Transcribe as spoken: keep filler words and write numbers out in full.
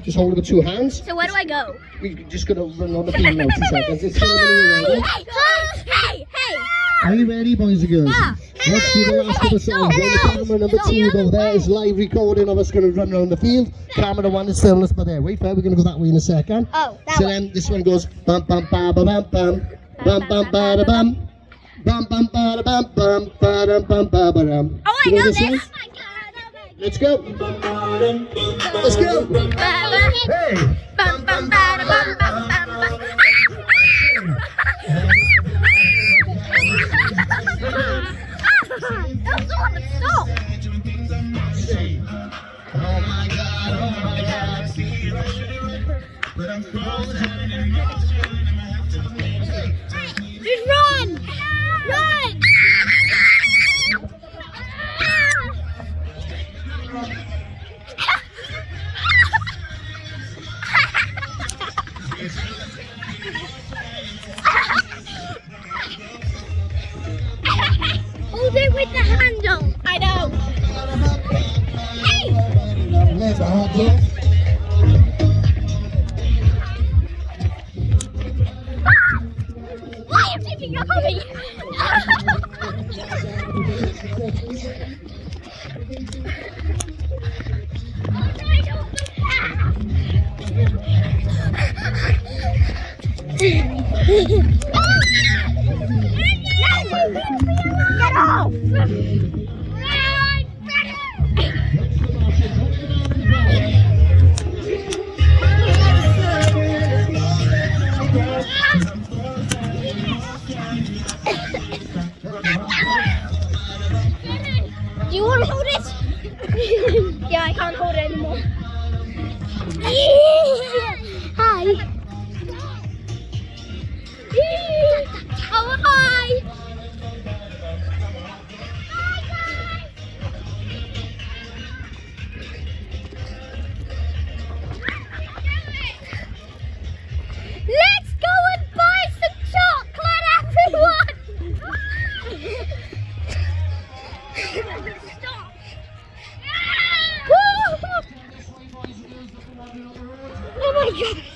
Just hold it with two hands. So where do I go? We're just going to run on the field now, two seconds. It's Come on! Hey, hey, hey! Are you ready, boys and girls? Yeah. Let's do the last couple of songs. Then the camera number two over there is live recording of us going to run around the field. Camera one is filming us by there. Wait, fair, we're going to go that way in a second. Oh, that So way. then this one goes bum bum ba ba bum bum bum bum ba da bum bum bum ba da bum bum ba dum bum ba ba dum. Oh, I You know this this. one? Oh my God, oh my God. Let's go. Let's go. Hey. Bum, bum, ba, da, bum, bum, bum, bum. That's the one that stopped. Oh my God, oh my God. Just run! Run! Hold it with the handle. I know. Hey! There's a hot dog. Why are you keeping up on me? Get off! Do you want to hold it? Yeah, I can't hold it anymore. Hi. Oh, hi. Hi, guys. Let's go and buy some chocolate, everyone. Stop. Oh my God.